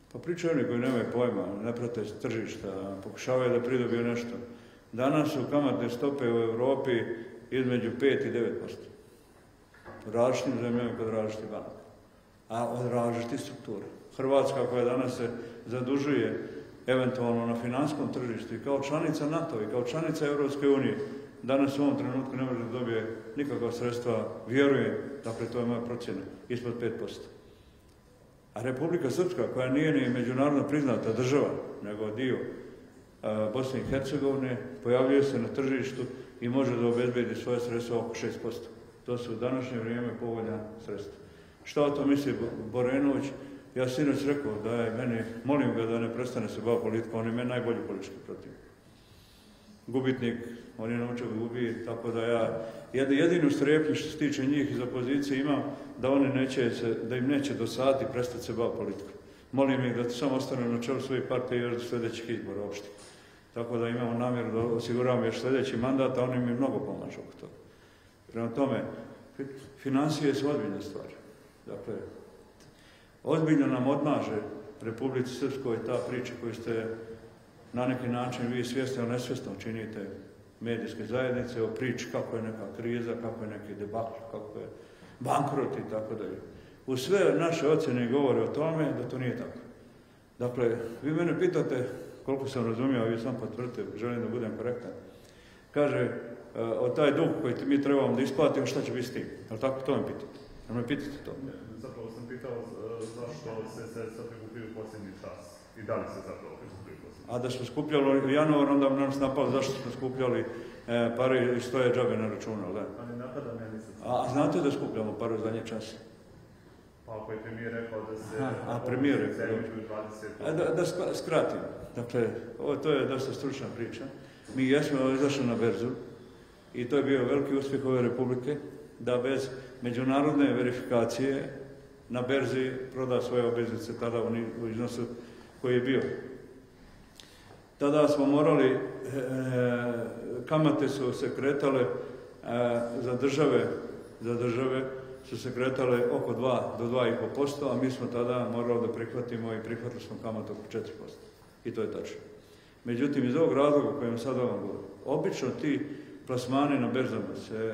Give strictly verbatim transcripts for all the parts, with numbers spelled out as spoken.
Pa pričaju oni koji nemaju pojma, ne prate tržišta, pokušavaju da pridobiju nešto. Danas su kamatne stope u Europi između pet i devet posto. U različitim zemljama kod različitih banaka, a od različitih struktura. Hrvatska koja danas se zadužuje eventualno na finanskom tržištu i kao članica NATO i kao članica Europske unije, danas u ovom trenutku ne može da dobije nikakva sredstva, vjerujem, dakle to je moja procjena, ispod pet posto. A Republika Srpska, koja nije ni međunarodno priznata država, nego dio a, Bosne i Hercegovine, pojavljuje se na tržištu i može da obezbedi svoje sredstva oko šest posto. To su u današnje vrijeme povoljna sredstva. Šta o to misli Borenović? Ja sinoć rekao da je meni, molim ga da ne prestane se baviti politikom, on je meni najbolji politički protiv. Gubitnik, on je naučio da gubi, tako da ja jedinu strepnju što se tiče njih iz opozicije imam da oni neće se, da im neće dosaditi prestati se baviti politikom. Molim ih da samo ostane na čelu svojih partija još do sljedećih izbora uopšte. Tako da imamo namjeru da osiguramo još sljedeći mandat, a oni mi mnogo pomažu oko toga. Prema tome, financije su ozbiljne stvari. Dakle, ozbiljno nam odmaže Republici Srpskoj ta priča koju ste na neki način vi svjesno ili nesvjesno činite medijske zajednice o priči kako je neka kriza, kako je neki debakl, kako je bankrot i tako dalje. U sve naše ocjene govore o tome da to nije tako. Dakle, vi mene pitate, koliko sam razumio, a vi sam potvrdite, želim da budem korektan, kaže, o taj dug koji mi trebamo da isplatimo, šta će biti s tim? Je li tako? To me pitate. Jel me pitate to? Zapravo sam pitao zašto se sredstva prikupili u posljednji čas i da li se zapravo prikupili u posljednji čas. A da smo skupljali u januar, onda bi nas napalo zašto smo skupljali e, pare i stoje džabe na računu, da? Ali napada ne nisam. A znate da skupljamo pare u zadnje čase? Pa ako je premijer rekao da se... A, a premijer rekao, dvadeset... da, da skratim. Dakle, ovo, to je dosta stručna priča. Mi jesmo izašli na berzu i to je bio veliki uspjeh ove Republike, da bez međunarodne verifikacije na berzi proda svoje obveznice tada u iznosu koji je bio. Tada smo morali, e, kamate su se kretale e, za države, za države su se kretale oko dva do dva i pol posto, a mi smo tada morali da prihvatimo i prihvatili smo kamatu oko četiri posto. I to je tačno. Međutim, iz ovog razloga o kojem sad vam govorim, obično ti plasmani na berzama se e,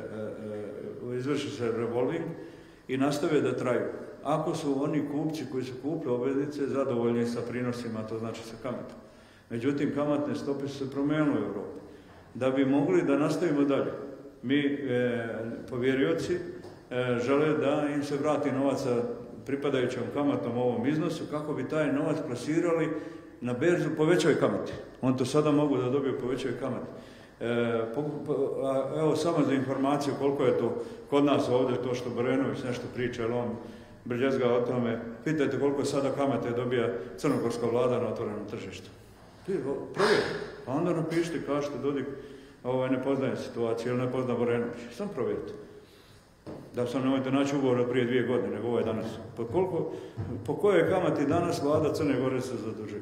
e, izvrši se revolving i nastave da traju. Ako su oni kupci koji su kupili obveznice zadovoljni sa prinosima, to znači sa kamatom. Međutim, kamatne stope su se promijenile u Europi. Da bi mogli da nastavimo dalje, mi, e, povjerioci, e, žele da im se vrati novac sa pripadajućom kamatom u ovom iznosu, kako bi taj novac plasirali na berzu po većoj kamati. On to sada mogu da dobiju po većoj kamati. E, po, po, a, evo samo za informaciju koliko je to kod nas ovdje, to što Borenović nešto priča, jer on brljezga o tome, pitajte koliko sada kamate dobija crnogorska vlada na otvorenom tržištu. Provjerite, pa onda napišite, kažete Dodik ovaj, ne poznaje situaciju ili ne pozna Borenović. Sam provjerite. Da sam nemojte naći ugovor od prije dvije godine, nego ovo je danas. Po, koliko, po kojoj kamati danas vlada Crne Gore se zadužuje?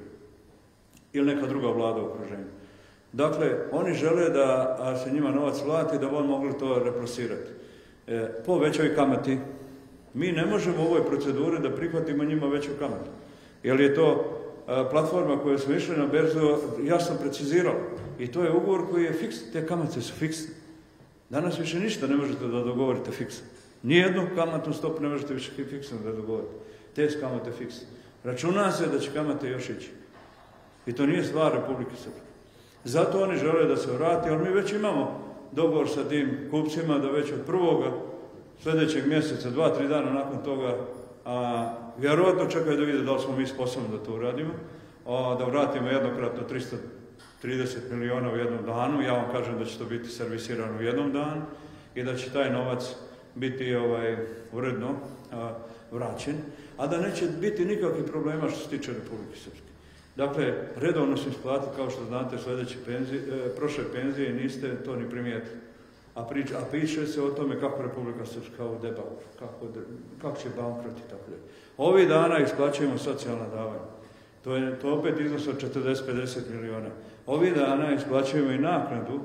Ili neka druga vlada u okruženju? Dakle, oni žele da se njima novac vrati, da bi on mogli to replasirati. E, po većoj kamati. Mi ne možemo u ovoj proceduri da prihvatimo njima veću kamatu. Jer je to a, platforma koju smo išli na berzu, ja sam precizirao. I to je ugovor koji je fiksni, te kamate su fiksne. Danas više ništa ne možete da dogovorite fiksno. Nijednu kamatnu stopu ne možete više fiksno da dogovorite. Te su kamate fiksne. Računa se da će kamate još ići. I to nije stvar Republike Srpske. Zato oni žele da se vrati, ali mi već imamo dogovor sa tim kupcima da već od prvoga sljedećeg mjeseca, dva, tri dana nakon toga, a, vjerojatno čekaju da vide da li smo mi sposobni da to uradimo, a, da vratimo jednokratno tristo trideset miliona u jednom danu. Ja vam kažem da će to biti servisirano u jednom danu i da će taj novac biti ovaj, uredno a, vraćen, a da neće biti nikakvih problema što se tiče Republike Srpske. Dakle, redovno su isplatili, kao što znate, sljedeće penzije, e, prošle penzije i niste to ni primijetili. A, prič, a piše se o tome kako Republika Srpska u debaklu, kako, kako će bankrot i tako dalje. Ovih dana isplaćujemo socijalna davanja. To je to opet iznos od četrdeset do pedeset miliona. Ovih dana isplaćujemo i naknadu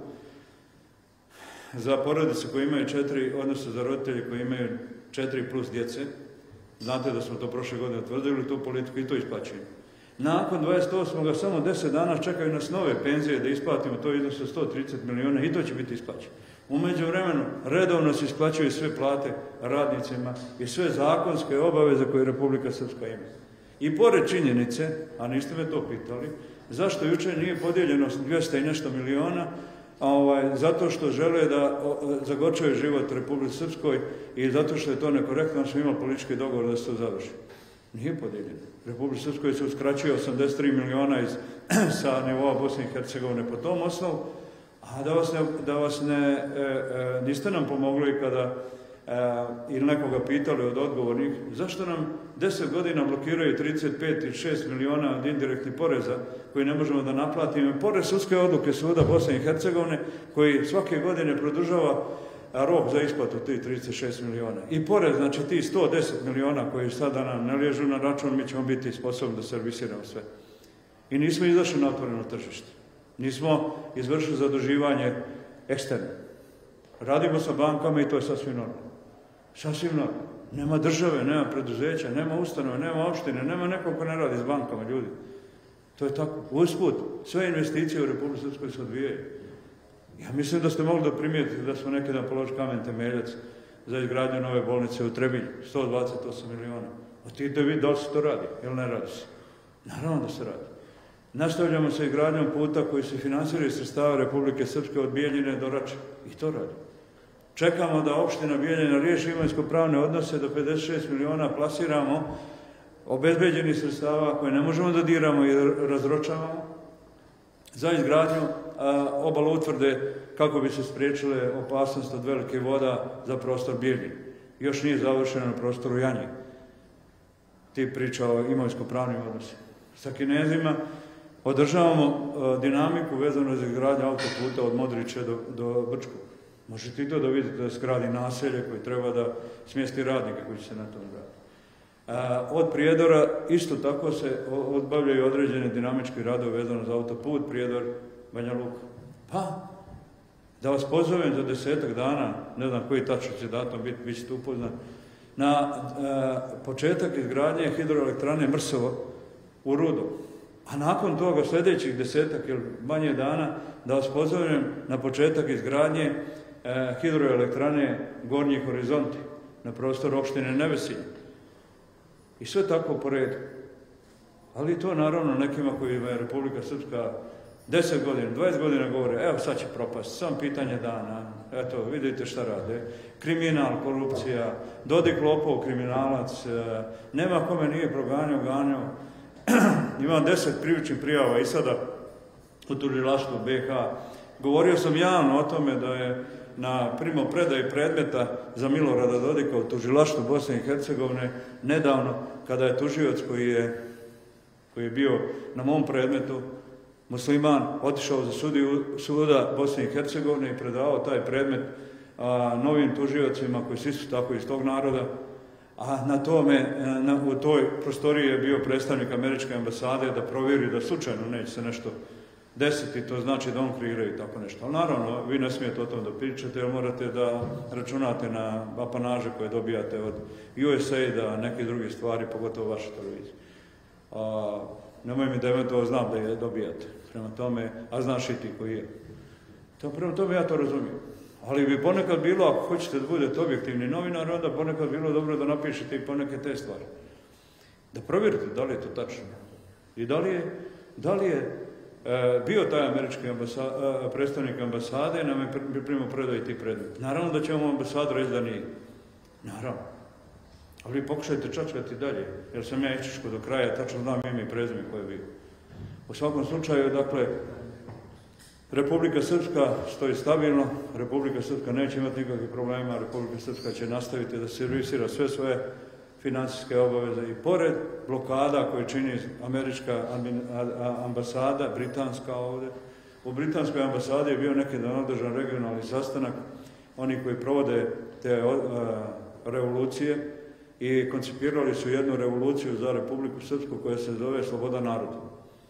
za porodice koji imaju četiri, odnosno za roditelje koji imaju četiri plus djece. Znate da smo to prošle godine utvrdili, tu politiku i to isplaćujemo. Nakon dvadeset osmog samo deset dana čekaju nas nove penzije da isplatimo to iznos od sto trideset milijuna i to će biti isplaćeno. U međuvremenu redovno se isplaćuju sve plate radnicima i sve zakonske obaveze koje Republika Srpska ima. I pored činjenice, a niste me to pitali, zašto jučer nije podijeljeno dvjesto i nešto miliona, ovaj, zato što žele da zagorčaju život Republike Srpskoj i zato što je to nekorektno, smo imali politički dogovor da se to završi. Nije podijeljeno. Republike Srpskoj se uskraćuje osamdeset tri miliona iz, sa nivoa Bosne i Hercegovine po tom osnovu, a da vas ne, da vas ne e, e, niste nam pomogli kada e, ili nekoga pitali od odgovornih, zašto nam deset godina blokiraju trideset pet ili šest miliona od indirektnih poreza koji ne možemo da naplatimo, pored sudske odluke Suda Bosne i Hercegovine koji svake godine produžava rok za isplatu tih trideset šest miliona. I pored, znači, tih sto deset miliona koji sada nam ne liježu na račun, mi ćemo biti sposobni da servisiramo sve. I nismo izašli na otvoreno tržište. Nismo izvršili zaduživanje eksterno. Radimo sa bankama i to je sasvim normalno. Sasvim normalno. Nema države, nema preduzeća, nema ustanove, nema opštine, nema nekog ko ne radi s bankama, ljudi. To je tako. Usput, sve investicije u Republici Srpskoj se odvijaju. Ja mislim da ste mogli da primijetite da smo neki dan položili kamen temeljac za izgradnju nove bolnice u Trebinju, sto dvadeset osam miliona. Otidite vi da li se to radi, ili ne radi se? Naravno da se radi. Nastavljamo sa izgradnjom puta koji se finansira iz sredstava Republike Srpske od Bijeljine do Rače. I to radi. Čekamo da opština Bijeljina riješi imovinsko-pravne odnose, da pedeset šest miliona plasiramo obezbeđenih sredstava koje ne možemo da diramo i razročavamo za izgradnju obala utvrde kako bi se spriječile opasnost od velike voda za prostor Bijeljine. Još nije završeno na prostoru Janje. Ti priča o imovinsko-pravnim odnosima. Sa Kinezima održavamo dinamiku vezano za izgradnju autoputa od Modrića do, do Brčkog. Možete i to da vidite da se gradi naselje koje treba da smjesti radnike koji će se na tom graditi. Od Prijedora isto tako se odbavljaju određene dinamički radovi vezano za autoput Prijedor Banja Luka. Pa, da vas pozovem za desetak dana, ne znam koji tačno će datum biti, vi ćete upoznat, na a, početak izgradnje hidroelektrane Mrsovo u Rudo. A nakon toga sljedećih desetak ili manje dana da vas pozovem na početak izgradnje a, hidroelektrane Gornji Horizonti na prostoru opštine Nevesinje. I sve tako po redu. Ali to naravno nekima kojima je Republika Srpska deset godina, dvadeset godina govore, evo sad će propast, sam pitanje dana, eto, vidite šta rade, kriminal, korupcija, Dodik lopov, kriminalac, nema kome nije proganjao, ganjao. Imam deset krivičnih prijava i sada u tužilaštvu B iH. Govorio sam javno o tome da je na primopredaji predmeta za Milorada Dodika u tužilaštvu Bosne i Hercegovine nedavno, kada je tužioc koji je, koji je bio na mom predmetu, musliman, otišao za sudiju suda Bosne i Hercegovine i predavao taj predmet a, novim tužiocima koji su isto tako iz tog naroda. A na tome, na, u toj prostoriji je bio predstavnik američke ambasade da provjeri da slučajno neće se nešto desiti, to znači da on kreira i tako nešto. Ali naravno, vi ne smijete o tom da pričate, jer morate da računate na apanaže koje dobijate od U S A I D-a, neke druge stvari, pogotovo vaše televizije. A, nemoj mi da je to znam da je dobijate. Prema tome, a znaš i ti koji je. To, prema tome ja to razumijem. Ali bi ponekad bilo, ako hoćete da budete objektivni novinar, onda ponekad bilo dobro da napišete i poneke te stvari. Da provjerite da li je to tačno. I da li je, da li je e, bio taj američki ambasa, e, predstavnik ambasade nam je primo predao ti predmet. Naravno da će vam ambasadu reći da nije. Naravno. Ali pokušajte čačkati dalje, jer sam ja Ičičko do kraja, tačno znam ime i prezime koje je bio. U svakom slučaju, dakle, Republika Srpska stoji stabilno, Republika Srpska neće imati nikakvih problema, Republika Srpska će nastaviti da servisira sve svoje financijske obaveze i pored blokada koje čini američka ambasada, britanska ovdje. U britanskoj ambasadi je bio neki dan održan regionalni sastanak, oni koji provode te uh, revolucije i koncipirali su jednu revoluciju za Republiku Srpsku koja se zove Sloboda naroda.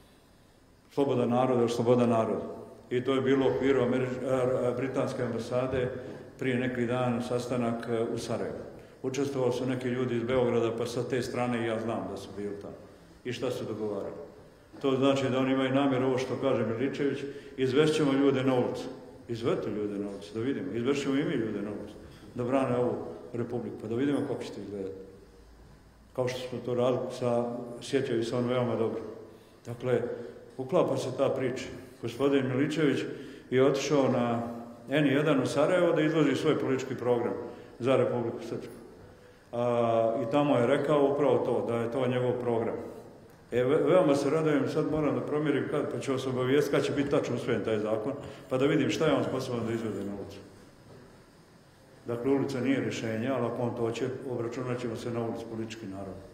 Sloboda naroda, sloboda naroda. I to je bilo u okviru britanske ambasade prije neki dan sastanak u Sarajevu. Učestvovali su neki ljudi iz Beograda, pa sa te strane i ja znam da su bili tamo. I šta su dogovarali? To znači da oni imaju namjer, ovo što kaže Miličević, izvešćemo ljude na ulicu. Izvedite ljude na ulicu, da vidimo. Izvešćemo i mi ljude na ulicu, da brane ovu republiku, pa da vidimo kako ćete izgledati. Kao što smo to radili, sa, sjećaju se on veoma dobro. Dakle, uklapa se ta priča. Gospodin Miličević je otišao na en jedan u Sarajevo da izloži svoj politički program za Republiku Srpsku. A, I tamo je rekao upravo to, da je to njegov program. E, veoma se radujem, sad moram da promjerim kad, pa ću vas obavijesti kad će biti tačno usvojen taj zakon, pa da vidim šta je on sposoban da izvede na ulicu. Dakle, ulica nije rješenje, ali ako on to hoće, obračunat ćemo se na ulici politički narod.